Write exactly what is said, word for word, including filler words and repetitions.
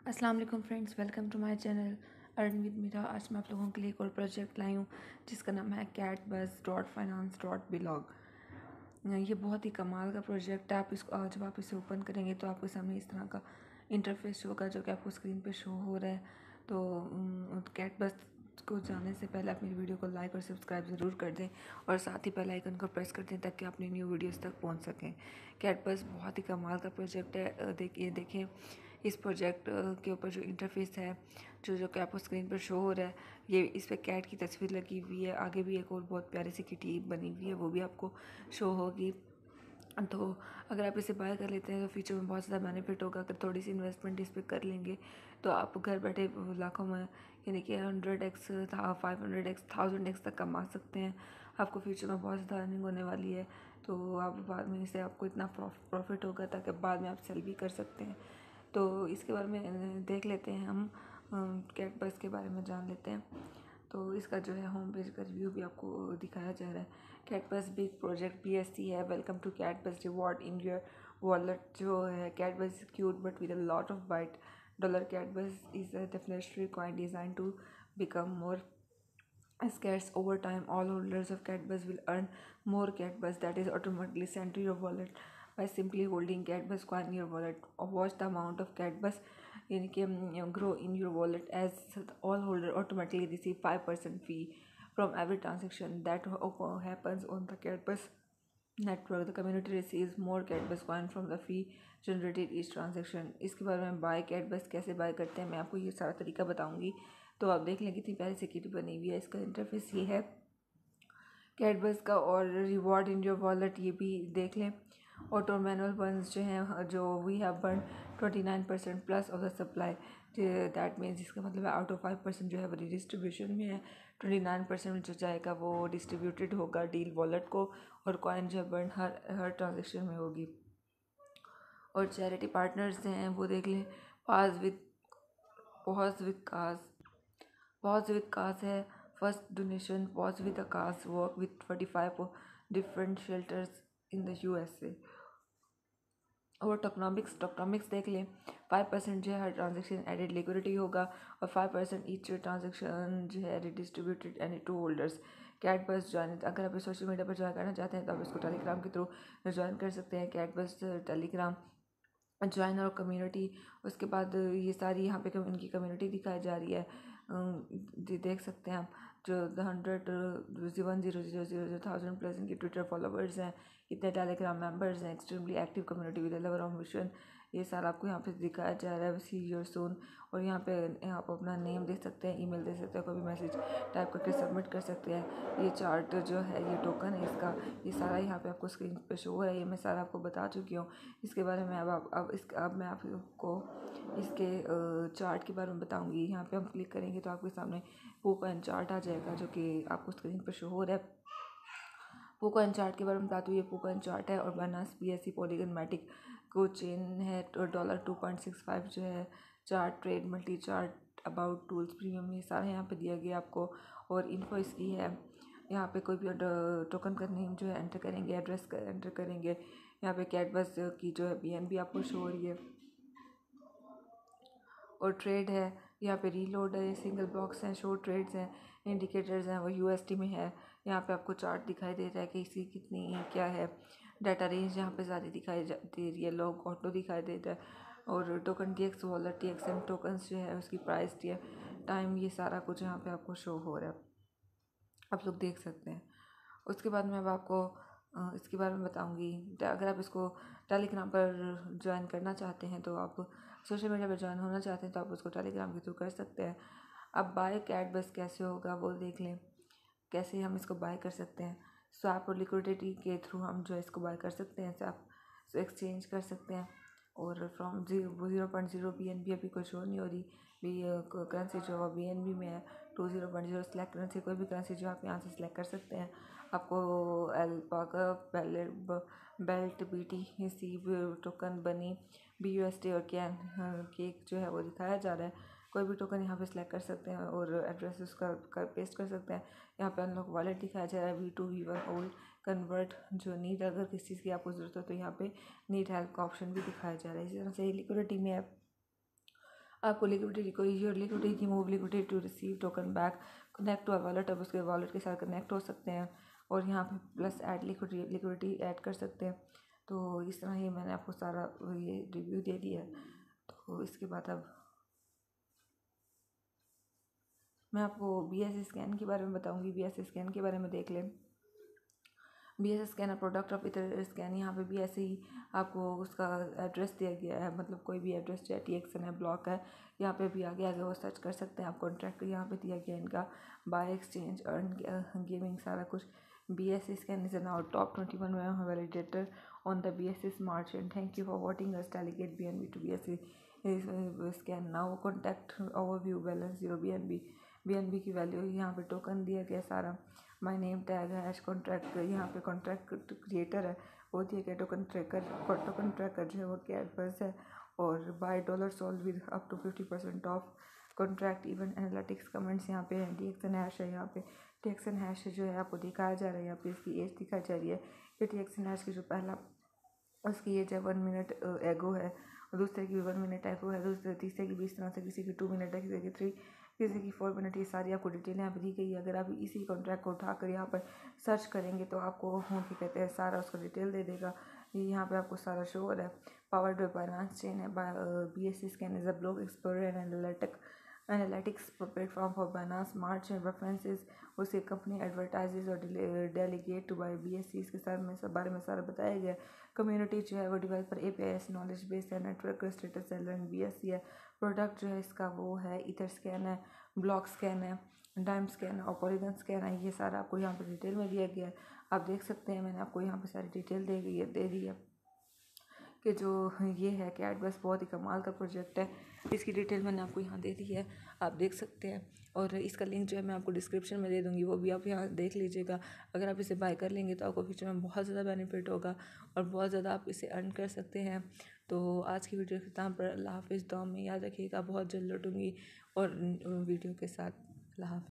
अस्सलाम वालेकुम friends, welcome to my channel earn with Meera. आज मैं आप लोगों के लिए एक और प्रोजेक्ट लाई हूँ जिसका नाम है कैट बस डॉट फाइनेंस डॉट बिलॉग। ये बहुत ही कमाल का प्रोजेक्ट है। आप इसको जब आप इसे ओपन करेंगे तो आपके सामने इस तरह का इंटरफेस होगा जो कि आपको स्क्रीन पे शो हो रहा है। तो कैट बस को जाने से पहले आप मेरी वीडियो को लाइक और सब्सक्राइब ज़रूर कर दें और साथ ही बेल आइकन को प्रेस कर दें ताकि अपनी न्यू वीडियोस तक पहुंच सकें। कैट बस बहुत ही कमाल का प्रोजेक्ट है। देखिए देखें इस प्रोजेक्ट के ऊपर जो इंटरफेस है, जो जो कि आपको स्क्रीन पर शो हो रहा है, ये इस पर कैट की तस्वीर लगी हुई है। आगे भी एक और बहुत प्यारी सी किटी बनी हुई है, वो भी आपको शो होगी। तो अगर आप इसे बाय कर लेते हैं तो फ्यूचर में बहुत ज़्यादा बेनिफिट होगा। अगर थोड़ी सी इन्वेस्टमेंट इस पर कर लेंगे तो आप घर बैठे लाखों में, यानी कि hundred X five hundred X thousand X तक कमा सकते हैं। आपको फ्यूचर में बहुत ज़्यादा अर्निंग होने वाली है। तो आप बाद में इसे आपको इतना प्रॉफिट होगा ताकि बाद में आप सेल भी कर सकते हैं। तो इसके बारे में देख लेते हैं हम, कैट बस के बारे में जान लेते हैं। तो इसका जो है होम पेज का रिव्यू भी आपको दिखाया जा रहा है। Cat bus big project B S C है। Welcome to cat bus reward in your wallet. जो है cat bus is cute but with a lot of bite dollar. Cat bus is a definitely coin design to become more scarce over time. All holders of CatBus will earn more CatBus that is automatically sent to your wallet by simply holding CatBus coin in your wallet. Or watch the amount of CatBus in can you know, grow in your wallet as all holder automatically receive five percent fee from every transaction that happens on the CatBus network. The community receives more CatBus coin from the fee generated each transaction. इसके बारे में bye CatBus कैसे bye करते हैं मैं आपको ये सारा तरीका बताऊंगी। तो आप देख लें कितनी प्यारी सिक्योरिटी बनी हुई है। इसका इंटरफेस ये है कैट बस का। और रिवॉर्ड इन योर वॉलेट ये भी देख लें। ऑटो मैनुअल बर्न्स जो हैं, जो we have burn twenty nine percent plus of the supply. That means जिसका मतलब है आउट ऑफ फाइव परसेंट जो है वो डिस्ट्रीब्यूशन में है। ट्वेंटी नाइन परसेंट जो जाएगा वो डिस्ट्रीब्यूटेड होगा डील वॉलेट को, और कॉइन जो है बर्न हर हर ट्रांजेक्शन में होगी। और चैरिटी पार्टनर्स हैं वो देख लें। Paws with paws with cause paws with cause है। First donation paws with a cause work with forty five different shelters in the U S A. और टोकनॉमिक्स टोकनॉमिक्स देख लें। फाइव परसेंट जो है हर ट्रांजेक्शन एडेड लिक्विडिटी होगा, और five percent each transaction जो है redistributed any to holders. Cat bus join, अगर आप सोशल मीडिया पर ज्वाइन करना चाहते हैं तो आप इसको टेलीग्राम के थ्रू ज्वाइन कर सकते हैं। कैट बस टेलीग्राम ज्वाइन और कम्युनिटी। उसके बाद ये सारी यहाँ पे इनकी कम्युनिटी दिखाई जा रही है। देख सकते हैं आप जो hundred one zero zero zero thousand plus इनके ट्विटर फॉलोवर्स हैं, इतने टेलीग्राम मेंबर्स हैं, extremely active community with level of mission. ये सारा आपको यहाँ पे दिखाया जा रहा है। See your son. और यहाँ पे आप अपना नेम दे सकते हैं, ईमेल दे सकते हैं, कोई भी मैसेज टाइप करके सबमिट कर सकते हैं। ये चार्ट जो है, ये टोकन है इसका, ये सारा यहाँ पे आपको स्क्रीन पे शो हो रहा है। ये मैं सारा आपको बता चुकी हूँ। इसके बारे में अब अब अब इस अब मैं आपको इसके चार्ट के बारे में बताऊँगी। यहाँ पे हम क्लिक करेंगे तो आपके सामने पोकॉइन चार्ट आ जाएगा जो कि आपको स्क्रीन पर शो हो रहा है। पोकॉइन चार्ट के बारे में बताती हूँ। ये पोकॉइन चार्ट है और Binance B S C Polygon Matic को चेन है। Dollar two point six five जो है chart trade multi chart about tools premium, ये सारा यहाँ पे दिया गया आपको। और इन्फो इसकी है। यहाँ पे कोई भी टोकन का नेम जो है एंटर करेंगे, एड्रेस कर एंटर करेंगे। यहाँ पे कैट बस की जो है बी एन बी आपको शो हो रही है। और ट्रेड है, यहाँ पे रीलोड है, सिंगल ब्लॉक्स हैं, शो ट्रेड्स हैं, इंडिकेटर्स हैं, वो यूएसटी में है। यहाँ पे आपको चार्ट दिखाई दे रहा है कि इसकी कितनी क्या है। डाटा रेंज यहाँ पे सारी दिखाई दे रही है। लॉग ऑटो दिखाई दे रहा है। और token T X wallet T X M tokens जो है उसकी प्राइस टी है टाइम, ये सारा कुछ यहाँ पे आपको शो हो रहा है, आप लोग देख सकते हैं। उसके बाद मैं अब आपको इसके बारे में बताऊंगी। अगर आप इसको टेलीग्राम पर ज्वाइन करना चाहते हैं तो आप सोशल मीडिया पर ज्वाइन होना चाहते हैं तो आप उसको टेलीग्राम के थ्रू कर सकते हैं। अब बाय कैट बस कैसे होगा वो देख लें, कैसे हम इसको बाय कर सकते हैं। स्वैप और लिक्विडिटी के थ्रू हम जो है इसको बाय कर सकते हैं, स्वैप एक्सचेंज कर सकते हैं। और from zero zero point zero B N B अभी कोई शो नहीं हो रही। बी करेंसी जो है बी एन बी में है। To zero point zero select currency, कोई भी करेंसी जो आप यहाँ से सिलेक्ट कर सकते हैं। आपको alpaca belt B T C token bunny B U S T और कैन केक जो है वो दिखाया जा रहा है। कोई भी टोकन यहाँ पे सिलेक्ट कर सकते हैं और एड्रेस उसका कर पेस्ट कर सकते हैं। यहाँ पे अनलॉक वॉलेट दिखाया जा रहा है। V two V one old convert जो नीड, अगर किसी चीज़ की आपको ज़रूरत हो तो यहाँ पे नीड हेल्प का ऑप्शन भी दिखाया जा रहा है। इसी तरह से लिक्विडिटी में आपको लिक्विडिटी कोई your liquidity move liquidity to receive token back connect to a wallet, अब उसके वॉलेट के साथ कनेक्ट हो सकते हैं और यहाँ पे plus add liquidity liquidity add कर सकते हैं। तो इस तरह ही मैंने आपको सारा ये रिव्यू दे दिया है। तो इसके बाद अब मैं आपको बी एस स्कैन के बारे में बताऊंगी। बी एस स्कैन के बारे में देख लें। B S scanner product of ether scan, यहाँ पे भी ऐसे ही आपको उसका एड्रेस दिया गया है, मतलब कोई भी एड्रेस चाहे टी एक्स एन है, ब्लॉक है, यहाँ पे भी आगे आगे वो सर्च कर सकते हैं। आप कॉन्ट्रैक्ट यहाँ पे दिया गया इनका, बाय एक्सचेंज अर्न गेमिंग सारा कुछ। B S scan is now top twenty one validator on the B S smart chain. Thank you for voting us delegate B N B to B S scan now contact overview balance zero B N B B N B की value, यहाँ पे token दिया गया सारा, my name tag है, hash contract, यहाँ पे contract creator है वो दिया गया, टोकन ट्रैकर टोकन ट्रैकर जो है वो कैट बस है, और buy dollar sold with up to fifty percent of contract even analytics comments यहाँ पे है। डी एक्स एन हैश है, यहाँ पे टी एक्स एन हैश जो है आपको दिखाया जा रहा है, यहाँ पे इसकी एज दिखाई जा रही है। ये टी एक्स एन हैश की जो पहला उसकी एज है वन मिनट एगो है, और दूसरे की वन मिनट एगो है, दूसरे तीसरे की भी इस तरह से, किसी की टू मिनट है, किसी की थ्री, किसी की फोर मिनट, ये सारी आपको डिटेल यहाँ पे दी गई है। अगर आप इसी कॉन्ट्रैक्ट को उठाकर यहाँ पर सर्च करेंगे तो आपको क्या कहते हैं सारा उसका डिटेल दे देगा। ये यहाँ पे आपको सारा शो हो रहा है। पावर्ड बाय बाइनेंस चेन है, B S scan is a block explorer and analytic analytics platform for Binance smart chain references, उसकी कंपनी एडवर्टाइजेज और delegate to buy B S C, इसके साथ में सब बारे में सारा बताया गया। कम्युनिटी जो है वो developer A P I S knowledge base है, network status and B S C है। प्रोडक्ट जो है इसका वो है ईथर स्कैन है, ब्लॉक स्कैन है, डाइम स्कैन है और पॉलीगन स्कैन है। ये सारा आपको यहाँ पर डिटेल में दिया गया है, आप देख सकते हैं। मैंने आपको यहाँ पर सारी डिटेल दे गई है दे दी है कि जो ये है कैट बस बहुत ही कमाल का प्रोजेक्ट है। इसकी डिटेल मैंने आपको यहाँ दे दी है, आप देख सकते हैं। और इसका लिंक जो है मैं आपको डिस्क्रिप्शन में दे दूँगी, वो भी आप यहाँ देख लीजिएगा। अगर आप इसे बाय कर लेंगे तो आपको फ्यूचर में बहुत ज़्यादा बेनिफिट होगा और बहुत ज़्यादा आप इसे अर्न कर सकते हैं। तो आज की वीडियो के खत्म पर अल्लाह हाफिज़, दुआ में याद रखिएगा, बहुत जल्द लौटूँगी और वीडियो के साथ। अल्लाह हाफिज़।